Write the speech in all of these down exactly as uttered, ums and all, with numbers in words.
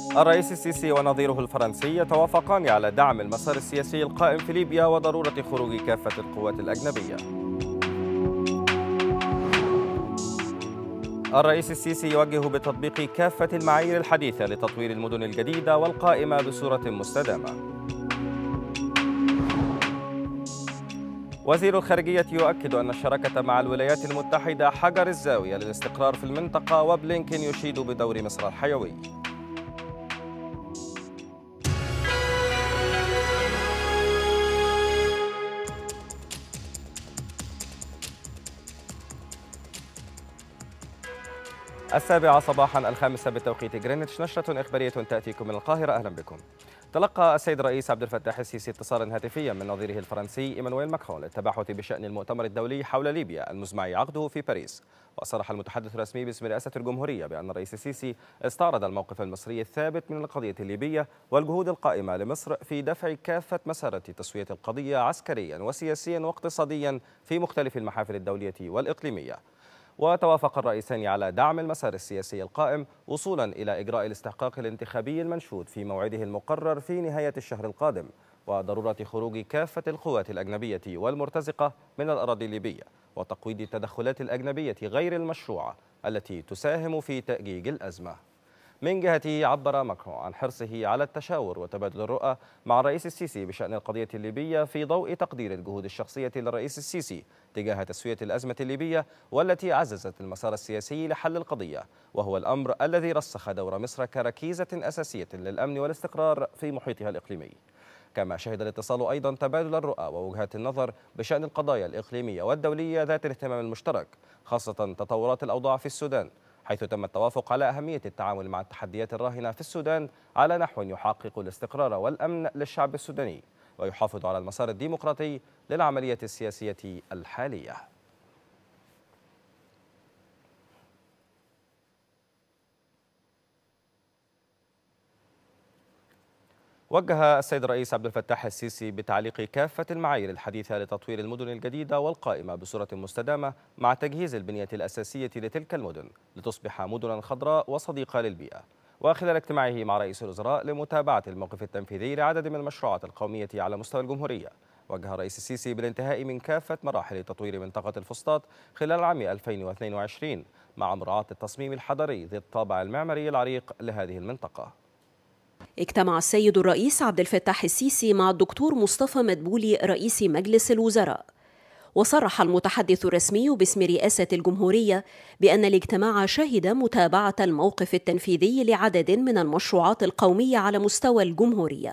الرئيس السيسي ونظيره الفرنسي يتوافقان على دعم المسار السياسي القائم في ليبيا وضرورة خروج كافة القوات الأجنبية. الرئيس السيسي يوجه بتطبيق كافة المعايير الحديثة لتطوير المدن الجديدة والقائمة بصورة مستدامة. وزير الخارجية يؤكد أن الشراكة مع الولايات المتحدة حجر الزاوية للاستقرار في المنطقة، وبلينكين يشيد بدور مصر الحيوي. السابعة صباحا الخامسة بتوقيت غرينتش، نشرة إخبارية تأتيكم من القاهرة. أهلا بكم. تلقى السيد الرئيس عبد الفتاح السيسي اتصالا هاتفيا من نظيره الفرنسي إيمانويل ماكرون للتباحث بشأن المؤتمر الدولي حول ليبيا المزمع عقده في باريس. وصرح المتحدث الرسمي باسم رئاسة الجمهورية بأن الرئيس السيسي استعرض الموقف المصري الثابت من القضية الليبية والجهود القائمة لمصر في دفع كافة مسارات تسوية القضية عسكريا وسياسيا واقتصاديا في مختلف المحافل الدولية والإقليمية. وتوافق الرئيسان على دعم المسار السياسي القائم وصولا إلى إجراء الاستحقاق الانتخابي المنشود في موعده المقرر في نهاية الشهر القادم، وضرورة خروج كافة القوات الأجنبية والمرتزقة من الأراضي الليبية وتقويض التدخلات الأجنبية غير المشروعة التي تساهم في تأجيج الأزمة. من جهته عبر ماكرون عن حرصه على التشاور وتبادل الرؤى مع الرئيس السيسي بشأن القضية الليبية في ضوء تقدير الجهود الشخصية للرئيس السيسي تجاه تسوية الأزمة الليبية والتي عززت المسار السياسي لحل القضية، وهو الأمر الذي رسخ دور مصر كركيزة أساسية للأمن والاستقرار في محيطها الإقليمي. كما شهد الاتصال أيضا تبادل الرؤى ووجهات النظر بشأن القضايا الإقليمية والدولية ذات الاهتمام المشترك، خاصة تطورات الأوضاع في السودان، حيث تم التوافق على أهمية التعامل مع التحديات الراهنة في السودان على نحو يحقق الاستقرار والأمن للشعب السوداني ويحافظ على المسار الديمقراطي للعملية السياسية الحالية. وجه السيد الرئيس عبد الفتاح السيسي بتعليق كافة المعايير الحديثة لتطوير المدن الجديدة والقائمة بصورة مستدامة مع تجهيز البنية الأساسية لتلك المدن لتصبح مدنا خضراء وصديقة للبيئة. وخلال اجتماعه مع رئيس الوزراء لمتابعة الموقف التنفيذي لعدد من المشروعات القومية على مستوى الجمهورية، وجه الرئيس السيسي بالانتهاء من كافة مراحل تطوير منطقة الفسطاط خلال عام ألفين واثنين وعشرين مع مراعاة التصميم الحضري ذي الطابع المعماري العريق لهذه المنطقة. اجتمع السيد الرئيس عبد الفتاح السيسي مع الدكتور مصطفى مدبولي رئيس مجلس الوزراء. وصرح المتحدث الرسمي باسم رئاسة الجمهورية بأن الاجتماع شهد متابعة الموقف التنفيذي لعدد من المشروعات القومية على مستوى الجمهورية.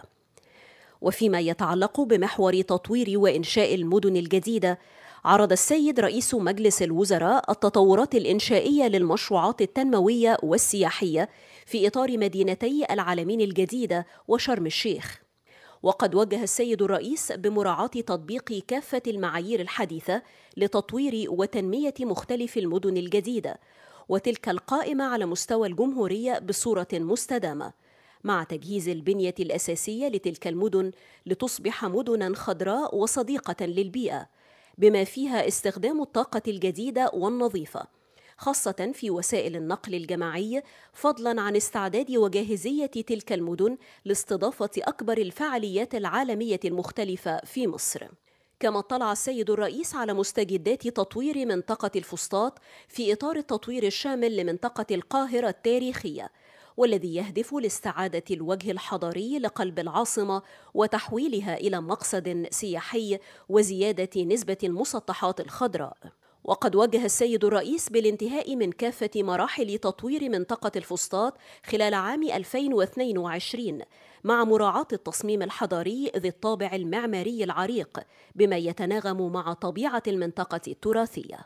وفيما يتعلق بمحور تطوير وإنشاء المدن الجديدة، عرض السيد رئيس مجلس الوزراء التطورات الإنشائية للمشروعات التنموية والسياحية في إطار مدينتي العالمين الجديدة وشرم الشيخ. وقد وجه السيد الرئيس بمراعاة تطبيق كافة المعايير الحديثة لتطوير وتنمية مختلف المدن الجديدة وتلك القائمة على مستوى الجمهورية بصورة مستدامة، مع تجهيز البنية الأساسية لتلك المدن لتصبح مدنا خضراء وصديقة للبيئة، بما فيها استخدام الطاقة الجديدة والنظيفة، خاصة في وسائل النقل الجماعي، فضلا عن استعداد وجاهزية تلك المدن لاستضافة أكبر الفعاليات العالمية المختلفة في مصر. كما اطلع السيد الرئيس على مستجدات تطوير منطقة الفسطاط في إطار التطوير الشامل لمنطقة القاهرة التاريخية، والذي يهدف لاستعادة الوجه الحضاري لقلب العاصمة وتحويلها إلى مقصد سياحي وزيادة نسبة المسطحات الخضراء. وقد وجه السيد الرئيس بالانتهاء من كافة مراحل تطوير منطقة الفسطاط خلال عام ألفين واثنين وعشرين مع مراعاة التصميم الحضاري ذي الطابع المعماري العريق بما يتناغم مع طبيعة المنطقة التراثية.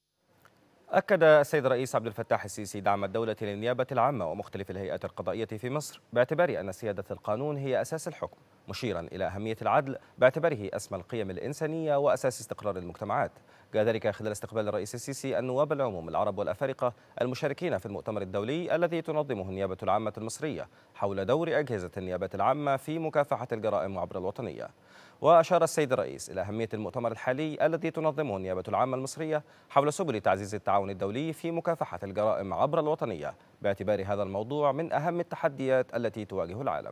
أكد السيد الرئيس عبد الفتاح السيسي دعم الدولة للنيابة العامة ومختلف الهيئات القضائية في مصر باعتبار أن سيادة القانون هي أساس الحكم، مشيرا إلى أهمية العدل باعتباره أسمى القيم الإنسانية وأساس استقرار المجتمعات. جاء ذلك خلال استقبال الرئيس السيسي النواب العموم العرب والأفارقة المشاركين في المؤتمر الدولي الذي تنظمه النيابة العامة المصرية حول دور أجهزة النيابة العامة في مكافحة الجرائم عبر الوطنية. وأشار السيد الرئيس إلى أهمية المؤتمر الحالي الذي تنظمه النيابة العامة المصرية حول سبل تعزيز التعاون الدولي في مكافحة الجرائم عبر الوطنية باعتبار هذا الموضوع من أهم التحديات التي تواجه العالم.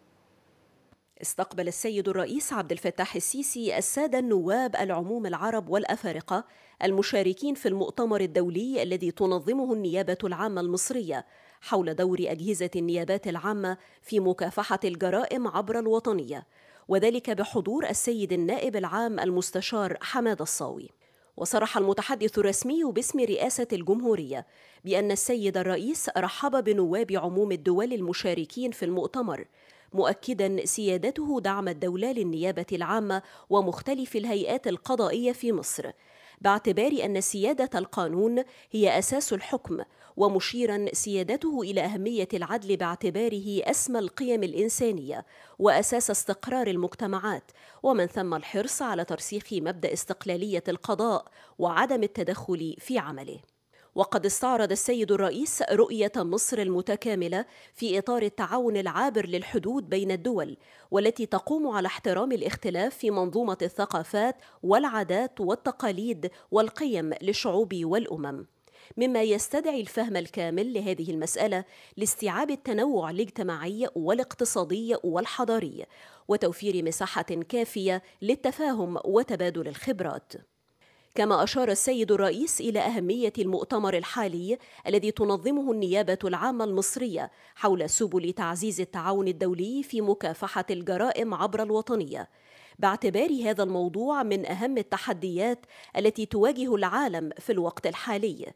استقبل السيد الرئيس عبد الفتاح السيسي السادة النواب العموم العرب والأفارقة المشاركين في المؤتمر الدولي الذي تنظمه النيابة العامة المصرية حول دور أجهزة النيابات العامة في مكافحة الجرائم عبر الوطنية، وذلك بحضور السيد النائب العام المستشار حماد الصاوي. وصرح المتحدث الرسمي باسم رئاسة الجمهورية بأن السيد الرئيس رحب بنواب عموم الدول المشاركين في المؤتمر، مؤكدا سيادته دعم الدولة للنيابة العامة ومختلف الهيئات القضائية في مصر، باعتبار أن سيادة القانون هي أساس الحكم، ومشيرا سيادته إلى أهمية العدل باعتباره أسمى القيم الإنسانية وأساس استقرار المجتمعات، ومن ثم الحرص على ترسيخ مبدأ استقلالية القضاء وعدم التدخل في عمله. وقد استعرض السيد الرئيس رؤية مصر المتكاملة في إطار التعاون العابر للحدود بين الدول، والتي تقوم على احترام الاختلاف في منظومة الثقافات والعادات والتقاليد والقيم للشعوب والأمم، مما يستدعي الفهم الكامل لهذه المسألة لاستيعاب التنوع الاجتماعي والاقتصادي والحضاري، وتوفير مساحة كافية للتفاهم وتبادل الخبرات. كما أشار السيد الرئيس إلى أهمية المؤتمر الحالي الذي تنظمه النيابة العامة المصرية حول سبل تعزيز التعاون الدولي في مكافحة الجرائم عبر الوطنية، باعتبار هذا الموضوع من أهم التحديات التي تواجه العالم في الوقت الحالي،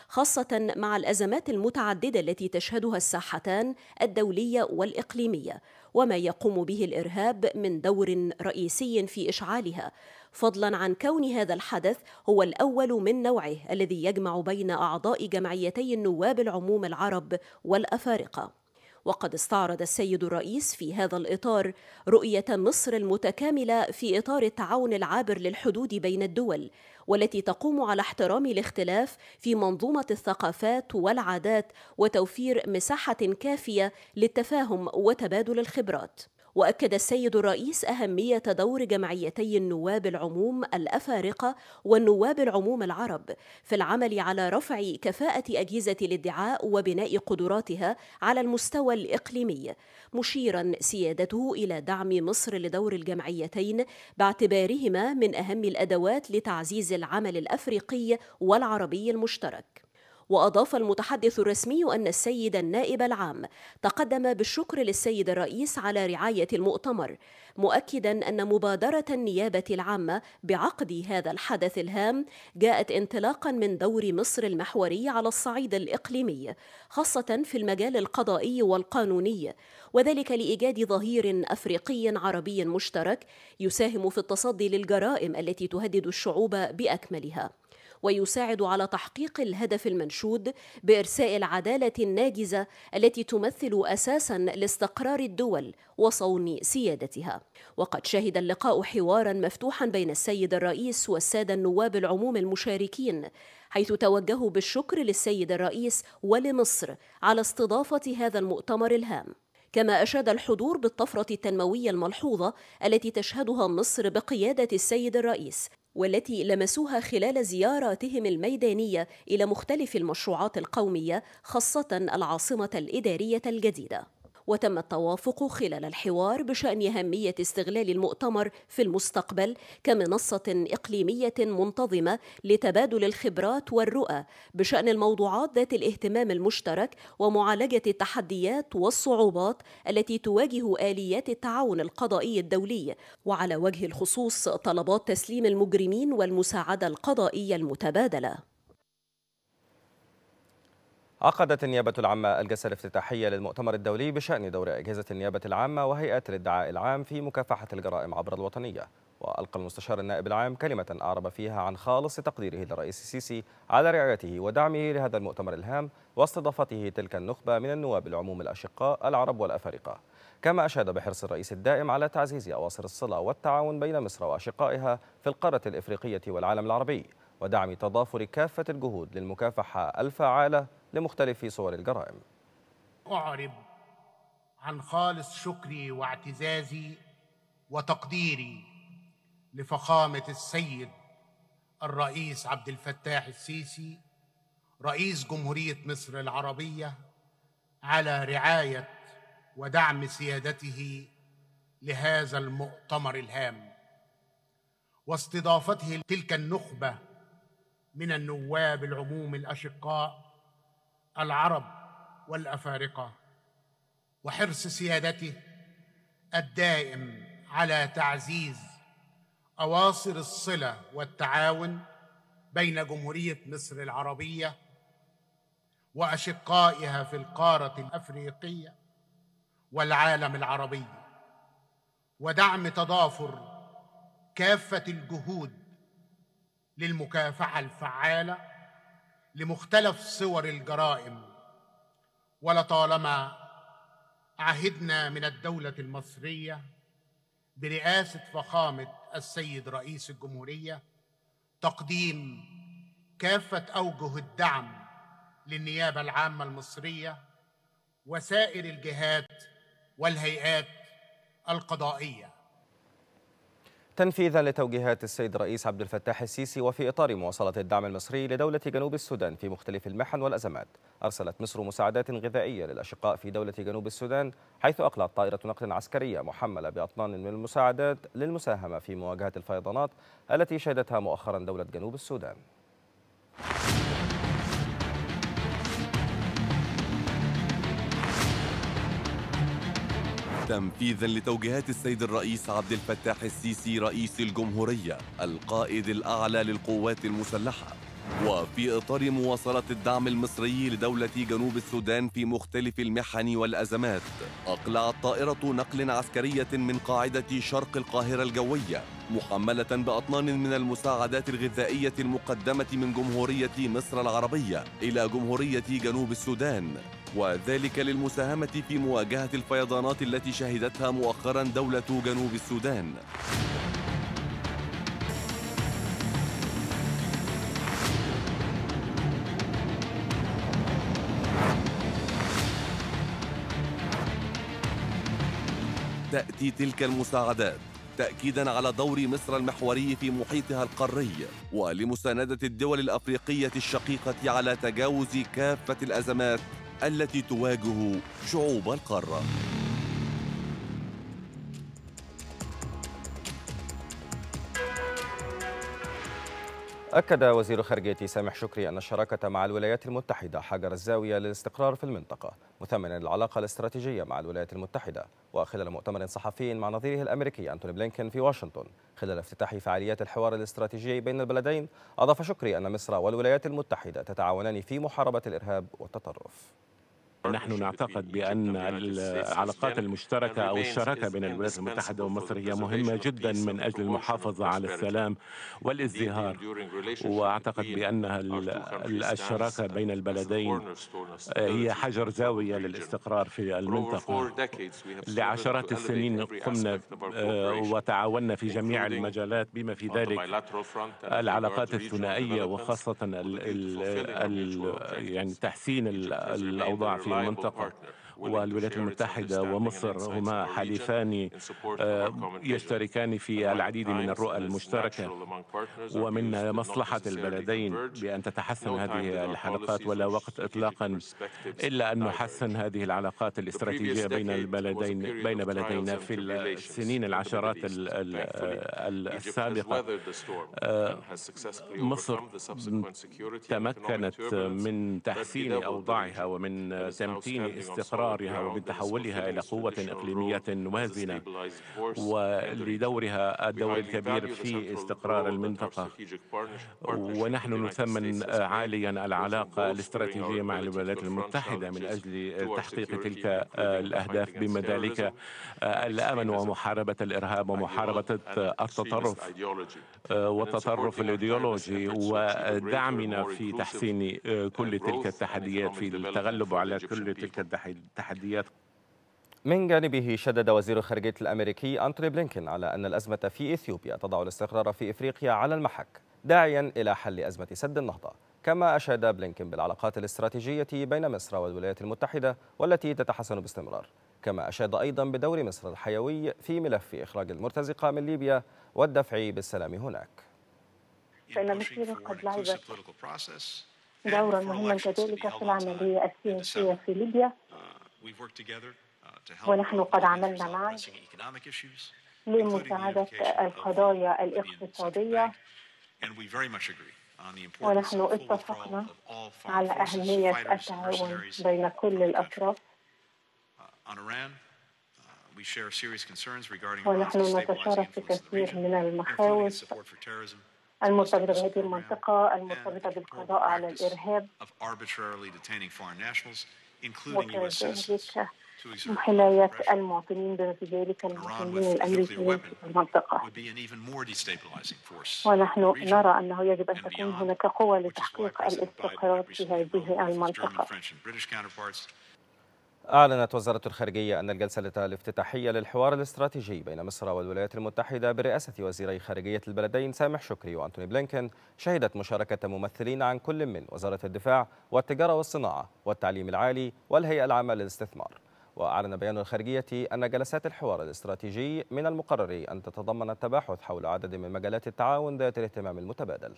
خاصة مع الأزمات المتعددة التي تشهدها الساحتان الدولية والإقليمية، وما يقوم به الإرهاب من دور رئيسي في إشعالها، فضلا عن كون هذا الحدث هو الأول من نوعه الذي يجمع بين أعضاء جمعيتي النواب العموم العرب والأفارقة. وقد استعرض السيد الرئيس في هذا الإطار رؤية مصر المتكاملة في إطار التعاون العابر للحدود بين الدول، والتي تقوم على احترام الاختلاف في منظومة الثقافات والعادات وتوفير مساحة كافية للتفاهم وتبادل الخبرات. وأكد السيد الرئيس أهمية دور جمعيتي النواب العموم الأفارقة والنواب العموم العرب في العمل على رفع كفاءة أجهزة الادعاء وبناء قدراتها على المستوى الإقليمي، مشيرا سيادته إلى دعم مصر لدور الجمعيتين باعتبارهما من أهم الأدوات لتعزيز العمل الأفريقي والعربي المشترك. وأضاف المتحدث الرسمي أن السيد النائب العام تقدم بالشكر للسيد الرئيس على رعاية المؤتمر، مؤكدا أن مبادرة النيابة العامة بعقد هذا الحدث الهام جاءت انطلاقا من دور مصر المحوري على الصعيد الإقليمي، خاصة في المجال القضائي والقانوني، وذلك لإيجاد ظهير أفريقي عربي مشترك يساهم في التصدي للجرائم التي تهدد الشعوب بأكملها، ويساعد على تحقيق الهدف المنشود بإرساء العدالة الناجزة التي تمثل أساساً لاستقرار الدول وصون سيادتها. وقد شهد اللقاء حواراً مفتوحاً بين السيد الرئيس والسادة النواب العموم المشاركين، حيث توجهوا بالشكر للسيد الرئيس ولمصر على استضافة هذا المؤتمر الهام. كما أشاد الحضور بالطفرة التنموية الملحوظة التي تشهدها مصر بقيادة السيد الرئيس، والتي لمسوها خلال زياراتهم الميدانية إلى مختلف المشروعات القومية، خاصة العاصمة الإدارية الجديدة. وتم التوافق خلال الحوار بشأن أهمية استغلال المؤتمر في المستقبل كمنصة إقليمية منتظمة لتبادل الخبرات والرؤى بشأن الموضوعات ذات الاهتمام المشترك ومعالجة التحديات والصعوبات التي تواجه آليات التعاون القضائي الدولي، وعلى وجه الخصوص طلبات تسليم المجرمين والمساعدة القضائية المتبادلة. عقدت النيابة العامة الجلسة الافتتاحية للمؤتمر الدولي بشأن دور أجهزة النيابة العامة وهيئات الادعاء العام في مكافحة الجرائم عبر الوطنية. وألقى المستشار النائب العام كلمة أعرب فيها عن خالص تقديره للرئيس السيسي على رعايته ودعمه لهذا المؤتمر الهام واستضافته تلك النخبة من النواب العموم الأشقاء العرب والأفارقة. كما أشاد بحرص الرئيس الدائم على تعزيز أواصر الصلة والتعاون بين مصر وأشقائها في القارة الإفريقية والعالم العربي، ودعم تضافر كافة الجهود للمكافحة الفعالة لمختلف صور الجرائم. أعرب عن خالص شكري واعتزازي وتقديري لفخامة السيد الرئيس عبد الفتاح السيسي رئيس جمهورية مصر العربية على رعاية ودعم سيادته لهذا المؤتمر الهام واستضافته تلك النخبة من النواب العموم الأشقاء العرب والأفارقة، وحرص سيادته الدائم على تعزيز أواصر الصلة والتعاون بين جمهورية مصر العربية وأشقائها في القارة الأفريقية والعالم العربي، ودعم تضافر كافة الجهود للمكافحة الفعالة لمختلف صور الجرائم. ولطالما عهدنا من الدولة المصرية برئاسة فخامة السيد رئيس الجمهورية تقديم كافة أوجه الدعم للنيابة العامة المصرية وسائر الجهات والهيئات القضائية، تنفيذا لتوجيهات السيد الرئيس عبد الفتاح السيسي وفي إطار مواصلة الدعم المصري لدولة جنوب السودان في مختلف المحن والأزمات. أرسلت مصر مساعدات غذائية للأشقاء في دولة جنوب السودان، حيث أقلعت طائرة نقل عسكرية محملة بأطنان من المساعدات للمساهمة في مواجهة الفيضانات التي شهدتها مؤخرا دولة جنوب السودان. تنفيذا لتوجيهات السيد الرئيس عبد الفتاح السيسي رئيس الجمهورية القائد الأعلى للقوات المسلحة، وفي إطار مواصلة الدعم المصري لدولة جنوب السودان في مختلف المحن والأزمات، أقلعت طائرة نقل عسكرية من قاعدة شرق القاهرة الجوية محملة بأطنان من المساعدات الغذائية المقدمة من جمهورية مصر العربية إلى جمهورية جنوب السودان، وذلك للمساهمة في مواجهة الفيضانات التي شهدتها مؤخرا دولة جنوب السودان. تأتي تلك المساعدات تأكيداً على دور مصر المحوري في محيطها القاري ولمساندة الدول الأفريقية الشقيقة على تجاوز كافة الأزمات التي تواجه شعوب القارة. أكد وزير خارجية سامح شكري أن الشراكة مع الولايات المتحدة حجر الزاوية للاستقرار في المنطقة، مثمنا العلاقة الاستراتيجية مع الولايات المتحدة. وخلال مؤتمر صحفي مع نظيره الأمريكي أنتوني بلينكين في واشنطن خلال افتتاح فعاليات الحوار الاستراتيجي بين البلدين، أضاف شكري أن مصر والولايات المتحدة تتعاونان في محاربة الإرهاب والتطرف. نحن نعتقد بأن العلاقات المشتركة أو الشراكة بين الولايات المتحدة ومصر هي مهمة جدا من أجل المحافظة على السلام والازدهار، وأعتقد بأن الشراكة بين البلدين هي حجر زاوية للاستقرار في المنطقة. لعشرات السنين قمنا وتعاوننا في جميع المجالات بما في ذلك العلاقات الثنائية، وخاصة ال ال يعني تحسين الأوضاع في المنطقة. والولايات المتحدة ومصر هما حليفان يشتركان في العديد من الرؤى المشتركة، ومن مصلحة البلدين بأن تتحسن هذه العلاقات، ولا وقت إطلاقا إلا أن نحسن هذه العلاقات الاستراتيجية بين البلدين بين بلدينا. في السنين العشرات السابقة مصر تمكنت من تحسين أوضاعها ومن تمكين استقرارها ومن تحولها إلى قوة إقليمية وازنة، ولدورها الدور الكبير في استقرار المنطقة. ونحن نثمن عاليا العلاقة الاستراتيجية مع الولايات المتحدة من أجل تحقيق تلك الأهداف، بما ذلك الأمن ومحاربة الإرهاب ومحاربة التطرف والتطرف الإيديولوجي، ودعمنا في تحسين كل تلك التحديات، في التغلب على كل تلك التحديات. من جانبه شدد وزير الخارجية الأمريكي أنتوني بلينكين على أن الأزمة في إثيوبيا تضع الاستقرار في إفريقيا على المحك، داعيا إلى حل أزمة سد النهضة. كما أشاد بلينكين بالعلاقات الاستراتيجية بين مصر والولايات المتحدة والتي تتحسن باستمرار. كما أشاد أيضا بدور مصر الحيوي في ملف إخراج المرتزقة من ليبيا والدفع بالسلام هناك. فإن مصر قد لعبت دورا مهما كذلك في العملية السياسية في ليبيا، ونحن قد عملنا معا لمساعدة القضايا الاقتصادية، ونحن اتفقنا على أهمية التعاون بين كل الأطراف، ونحن نتشارك في كثير من المخاوف المرتبطة بهذه المنطقة المرتبطة بالقضاء على الإرهاب، وكذلك حماية المواطنين بما في ذلك المواطنين الأمريكيين في المنطقة. ونحن نرى أنه يجب أن تكون هناك قوة لتحقيق الاستقرار في هذه المنطقة. أعلنت وزارة الخارجية أن الجلسة الافتتاحية للحوار الاستراتيجي بين مصر والولايات المتحدة برئاسة وزيري خارجية البلدين سامح شكري وأنتوني بلينكن شهدت مشاركة ممثلين عن كل من وزارة الدفاع والتجارة والصناعة والتعليم العالي والهيئة العامة للاستثمار. وأعلن بيان الخارجية أن جلسات الحوار الاستراتيجي من المقرر أن تتضمن التباحث حول عدد من مجالات التعاون ذات الاهتمام المتبادل.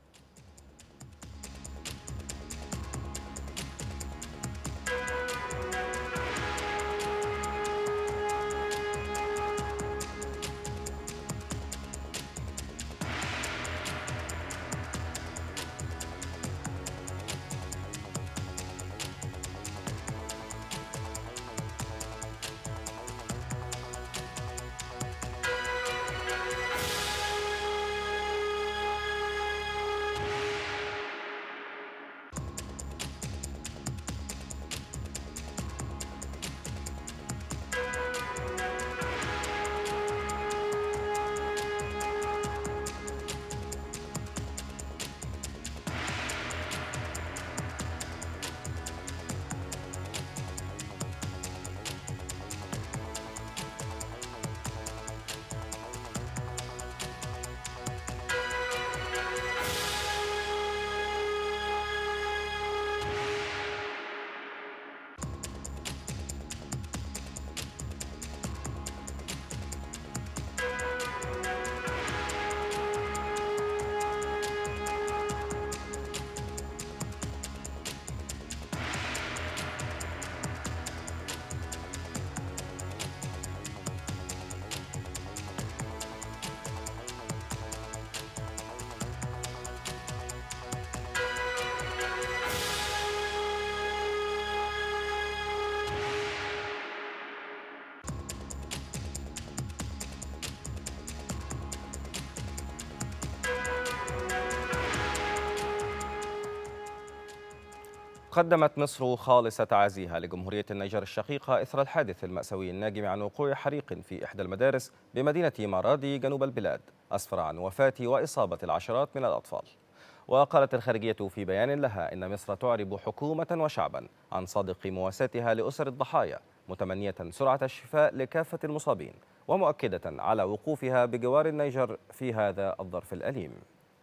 قدمت مصر خالص تعازيها لجمهورية النيجر الشقيقة إثر الحادث المأساوي الناجم عن وقوع حريق في إحدى المدارس بمدينة مرادي جنوب البلاد أسفر عن وفاة وإصابة العشرات من الأطفال. وقالت الخارجية في بيان لها إن مصر تعرب حكومة وشعبا عن صادق مواساتها لأسر الضحايا، متمنية سرعة الشفاء لكافة المصابين، ومؤكدة على وقوفها بجوار النيجر في هذا الظرف الأليم.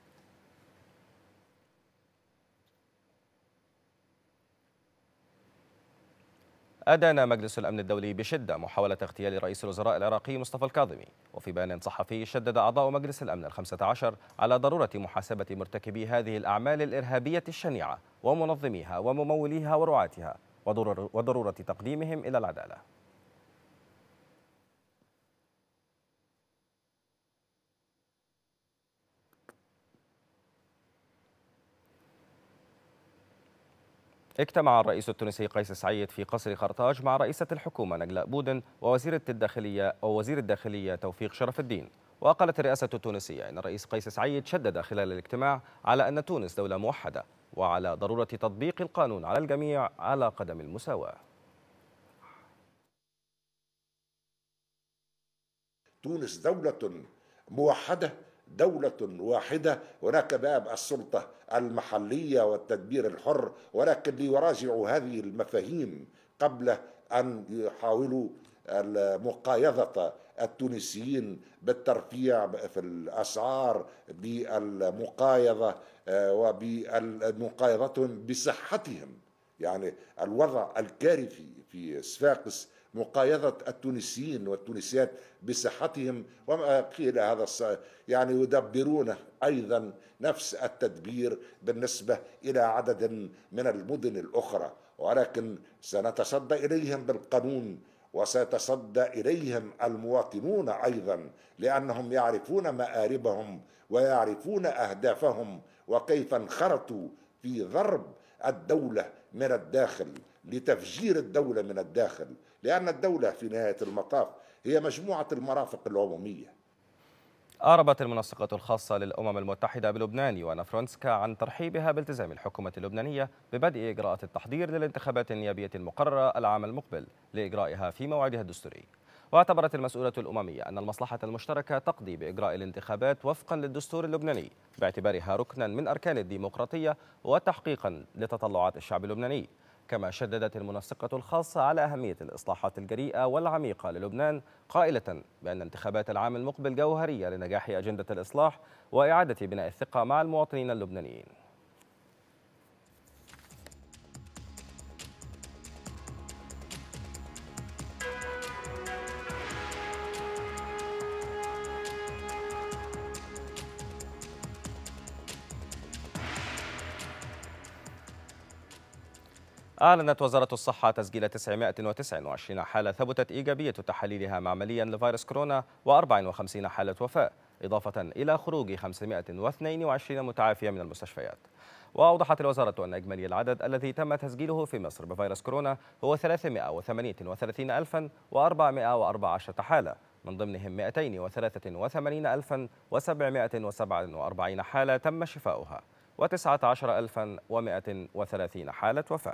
أدان مجلس الأمن الدولي بشدة محاولة اغتيال رئيس الوزراء العراقي مصطفى الكاظمي. وفي بيان صحفي شدد أعضاء مجلس الأمن الخمسة عشر على ضرورة محاسبة مرتكبي هذه الأعمال الإرهابية الشنيعة ومنظميها ومموليها ورعاتها، وضرورة تقديمهم إلى العدالة. اجتمع الرئيس التونسي قيس سعيد في قصر قرطاج مع رئيسة الحكومة نجلاء بودن ووزير الداخلية ووزير الداخلية توفيق شرف الدين. وقالت الرئاسة التونسية إن الرئيس قيس سعيد شدد خلال الاجتماع على أن تونس دولة موحدة وعلى ضرورة تطبيق القانون على الجميع على قدم المساواة. تونس دولة موحدة، دولة واحدة، هناك باب السلطة المحلية والتدبير الحر، ولكن ليراجعوا هذه المفاهيم قبل أن يحاولوا مقايضة التونسيين بالترفيع في الأسعار، بالمقايضة وبالمقايضتهم بصحتهم. يعني الوضع الكارثي في صفاقس مقايضة التونسيين والتونسيات بصحتهم، وما قيل هذا يعني يدبرون أيضا نفس التدبير بالنسبة إلى عدد من المدن الأخرى، ولكن سنتصدى إليهم بالقانون وسيتصدى إليهم المواطنون أيضا، لأنهم يعرفون مآربهم ويعرفون أهدافهم وكيف انخرطوا في ضرب الدولة من الداخل لتفجير الدولة من الداخل، لأن الدولة في نهاية المطاف هي مجموعة المرافق العمومية. أعربت المنسقة الخاصة للأمم المتحدة بلبنان يوانا فرونسكا عن ترحيبها بالتزام الحكومة اللبنانية ببدء إجراءات التحضير للانتخابات النيابية المقررة العام المقبل لإجرائها في موعدها الدستوري. واعتبرت المسؤولة الأممية أن المصلحة المشتركة تقضي بإجراء الانتخابات وفقا للدستور اللبناني باعتبارها ركنا من أركان الديمقراطية وتحقيقا لتطلعات الشعب اللبناني. كما شددت المنسقة الخاصة على أهمية الإصلاحات الجريئة والعميقة للبنان، قائلة بأن انتخابات العام المقبل جوهرية لنجاح أجندة الإصلاح وإعادة بناء الثقة مع المواطنين اللبنانيين. أعلنت وزارة الصحة تسجيل تسعمائة وتسعة وعشرين حالة ثبتت إيجابية تحاليلها معمليا لفيروس كورونا وأربع وخمسين حالة وفاة، إضافة إلى خروج خمسمائة واثنين وعشرين متعافية من المستشفيات. وأوضحت الوزارة أن إجمالي العدد الذي تم تسجيله في مصر بفيروس كورونا هو ثلاثمائة وثمانية وثلاثين ألفا وأربعمائة وأربعة عشر حالة، من ضمنهم مائتين وثلاثة وثمانين ألفا وسبعمائة وسبعة وأربعين حالة تم شفاؤها وتسعة عشر ألفا ومائة وثلاثين حالة وفاة.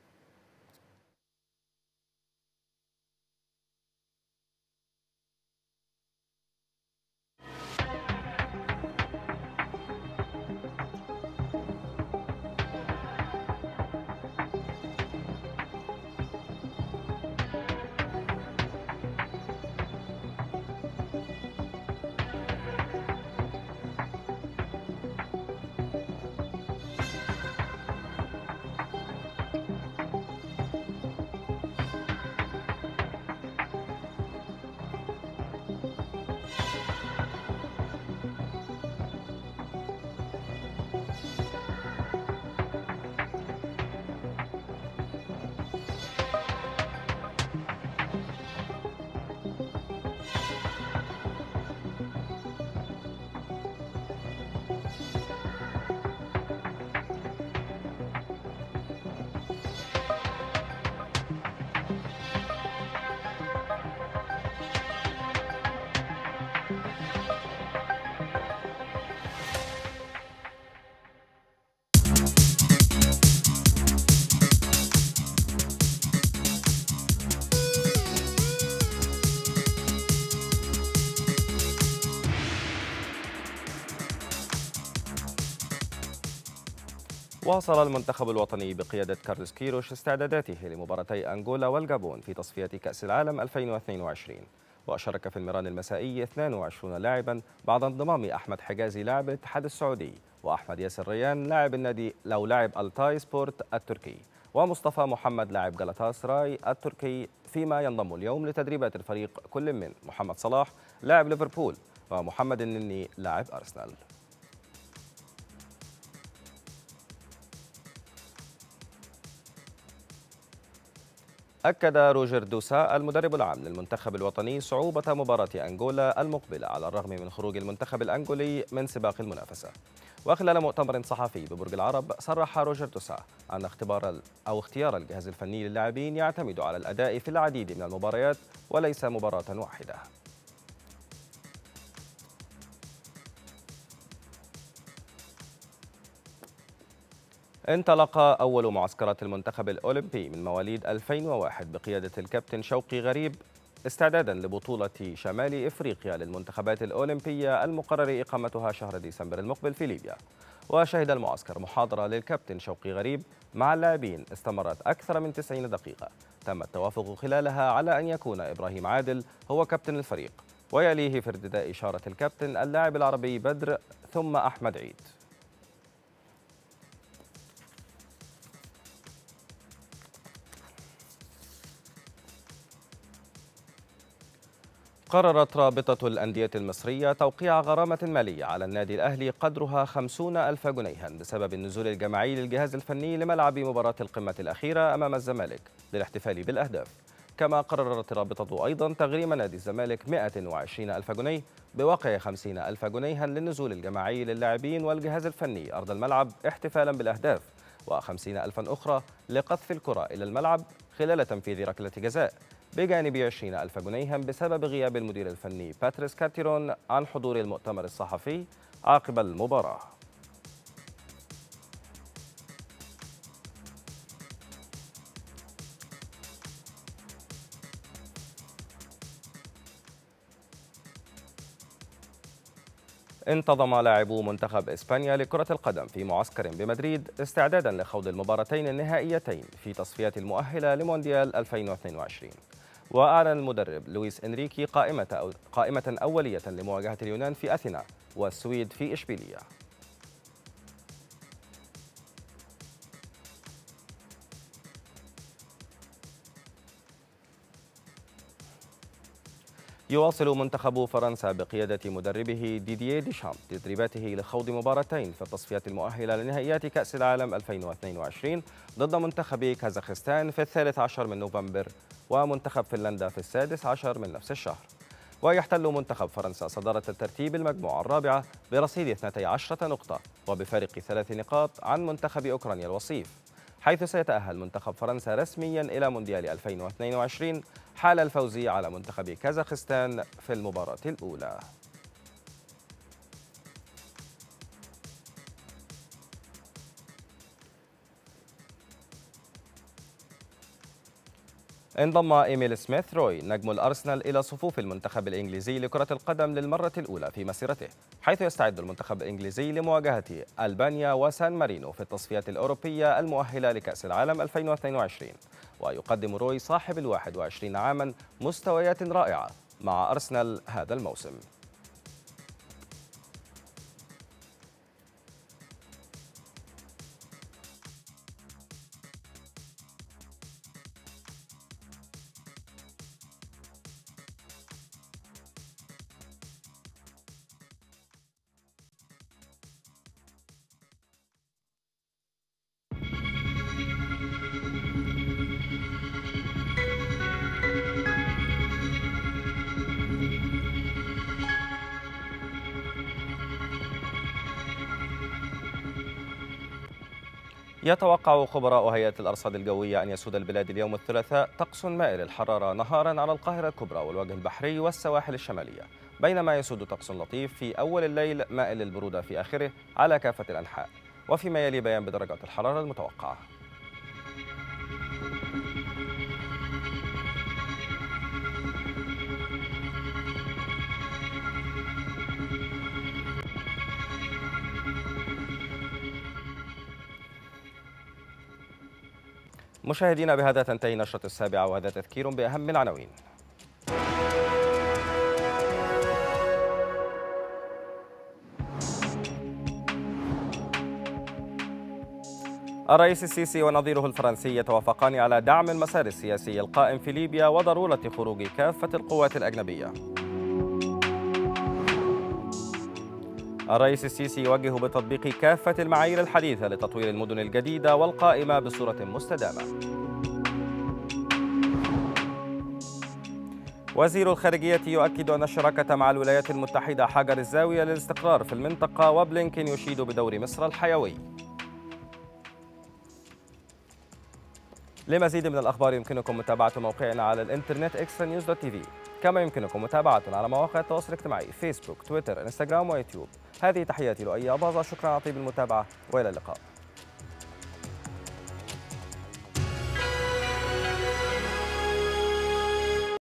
واصل المنتخب الوطني بقيادة كارلوس كيروش استعداداته لمباراتي أنغولا والغابون في تصفية كأس العالم ألفين واثنين وعشرين، وشارك في المران المسائي اثنين وعشرين لاعبا بعد انضمام أحمد حجازي لاعب الاتحاد السعودي، وأحمد ياسر ريان لاعب النادي لو لاعب التاي سبورت التركي، ومصطفى محمد لاعب جلطاس راي التركي، فيما ينضم اليوم لتدريبات الفريق كل من محمد صلاح لاعب ليفربول ومحمد النني لاعب أرسنال. أكد روجر دوسا المدرب العام للمنتخب الوطني صعوبة مباراة أنغولا المقبلة على الرغم من خروج المنتخب الأنغولي من سباق المنافسة. وخلال مؤتمر صحفي ببرج العرب صرح روجر دوسا أن اختبار أو اختيار الجهاز الفني للاعبين يعتمد على الأداء في العديد من المباريات وليس مباراة واحدة. انطلق أول معسكرات المنتخب الأولمبي من مواليد ألفين وواحد بقيادة الكابتن شوقي غريب استعدادا لبطولة شمال إفريقيا للمنتخبات الأولمبية المقرر إقامتها شهر ديسمبر المقبل في ليبيا. وشهد المعسكر محاضرة للكابتن شوقي غريب مع اللاعبين استمرت أكثر من تسعين دقيقة، تم التوافق خلالها على أن يكون إبراهيم عادل هو كابتن الفريق، ويليه في ارتداء إشارة الكابتن اللاعب العربي بدر ثم أحمد عيد. قررت رابطة الأندية المصرية توقيع غرامة مالية على النادي الأهلي قدرها خمسين ألف جنيها بسبب النزول الجماعي للجهاز الفني لملعب مباراة القمة الأخيرة أمام الزمالك للاحتفال بالأهداف. كما قررت الرابطة أيضا تغريم نادي الزمالك مئة وعشرين ألف جنيه بواقع خمسين ألف جنيها للنزول الجماعي للاعبين والجهاز الفني أرض الملعب احتفالا بالأهداف، وخمسين ألفا أخرى لقذف الكرة إلى الملعب خلال تنفيذ ركلة جزاء، بجانب عشرين ألف جنيها بسبب غياب المدير الفني باتريس كارتيرون عن حضور المؤتمر الصحفي عقب المباراة. انتظم لاعبو منتخب إسبانيا لكرة القدم في معسكر بمدريد استعدادا لخوض المباراتين النهائيتين في تصفيات المؤهلة لمونديال ألفين واثنين وعشرين. وأعلن المدرب لويس إنريكي قائمة أو قائمة أولية لمواجهة اليونان في أثينا والسويد في إشبيلية. يواصل منتخب فرنسا بقيادة مدربه ديدييه ديشامب تدريباته لخوض مباراتين في التصفيات المؤهلة لنهائيات كأس العالم ألفين واثنين وعشرين ضد منتخب كازاخستان في الثالث عشر من نوفمبر ومنتخب فنلندا في السادس عشر من نفس الشهر. ويحتل منتخب فرنسا صدارة الترتيب المجموعة الرابعة برصيد اثنتي عشرة نقطة وبفارق ثلاث نقاط عن منتخب أوكرانيا الوصيف، حيث سيتأهل منتخب فرنسا رسميا إلى مونديال ألفين واثنين وعشرين حال الفوز على منتخب كازاخستان في المباراة الأولى. انضم إيميل سميث روي نجم الأرسنال إلى صفوف المنتخب الإنجليزي لكرة القدم للمرة الأولى في مسيرته، حيث يستعد المنتخب الإنجليزي لمواجهة ألبانيا وسان مارينو في التصفيات الأوروبية المؤهلة لكأس العالم ألفين واثنين وعشرين. ويقدم روي صاحب الواحد وعشرين عاما مستويات رائعة مع أرسنال هذا الموسم. يتوقع خبراء هيئة الأرصاد الجوية أن يسود البلاد اليوم الثلاثاء طقس مائل الحرارة نهارا على القاهرة الكبرى والوجه البحري والسواحل الشمالية، بينما يسود طقس لطيف في أول الليل مائل للبرودة في آخره على كافة الأنحاء، وفيما يلي بيان بدرجات الحرارة المتوقعة. مشاهدينا، بهذا تنتهي نشرة السابعة وهذا تذكير بأهم العناوين. الرئيس السيسي ونظيره الفرنسي يتوافقان على دعم المسار السياسي القائم في ليبيا وضرورة خروج كافة القوات الأجنبية. الرئيس السيسي يوجه بتطبيق كافة المعايير الحديثة لتطوير المدن الجديدة والقائمة بصورة مستدامة. وزير الخارجية يؤكد أن الشراكة مع الولايات المتحدة حجر الزاوية للاستقرار في المنطقة، وبلينكين يشيد بدور مصر الحيوي. لمزيد من الأخبار يمكنكم متابعة موقعنا على الإنترنت إكسترا نيوز دوت تي في، كما يمكنكم متابعتنا على مواقع التواصل الاجتماعي فيسبوك، تويتر، انستغرام ويوتيوب. هذه تحياتي لؤي أباظة، شكرا على طيب المتابعة وإلى اللقاء.